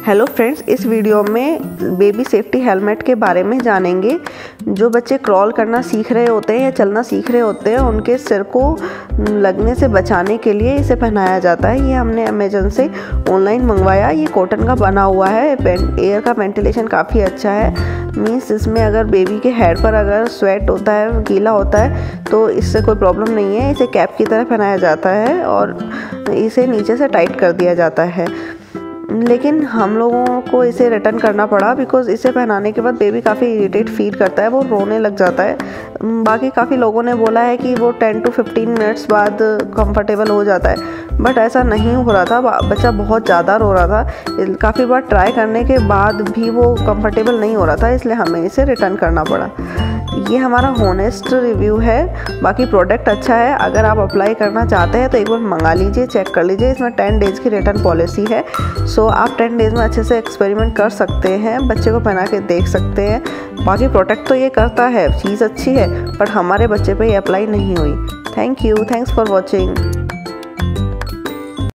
Hello friends, इस video में baby safety helmet के बारे में जानेंगे। जो बच्चे क्रॉल करना सीख रहे होते हैं या चलना सीख रहे होते हैं, उनके सिर को लगने से बचाने के लिए इसे पहनाया जाता है। ये हमने अमेज़न से ऑनलाइन मंगवाया। ये कॉटन का बना हुआ है। एयर का वेंटिलेशन काफ़ी अच्छा है। मीन्स इसमें अगर बेबी के हेड पर अगर स्वेट होता है, गीला होता है, तो इससे कोई प्रॉब्लम नहीं है। इसे कैप की तरह पहनाया जाता है और इसे नीचे से टाइट कर दिया जाता है। लेकिन हम लोगों को इसे रिटर्न करना पड़ा बिकॉज़ इसे पहनाने के बाद बेबी काफ़ी इरिटेट फील करता है, वो रोने लग जाता है। बाकी काफ़ी लोगों ने बोला है कि वो 10 to 15 मिनट्स बाद कंफर्टेबल हो जाता है, बट ऐसा नहीं हो रहा था। बच्चा बहुत ज़्यादा रो रहा था। काफ़ी बार ट्राई करने के बाद भी वो कंफर्टेबल नहीं हो रहा था, इसलिए हमें इसे रिटर्न करना पड़ा। ये हमारा हॉनेस्ट रिव्यू है। बाकी प्रोडक्ट अच्छा है। अगर आप अप्लाई करना चाहते हैं तो एक बार मंगा लीजिए, चेक कर लीजिए। इसमें 10 डेज़ की रिटर्न पॉलिसी है। सो आप 10 डेज़ में अच्छे से एक्सपेरिमेंट कर सकते हैं, बच्चे को पहना के देख सकते हैं। बाकी प्रोडक्ट तो ये करता है, चीज़ अच्छी है, बट हमारे बच्चे पे ये अप्लाई नहीं हुई। Thanks for watching.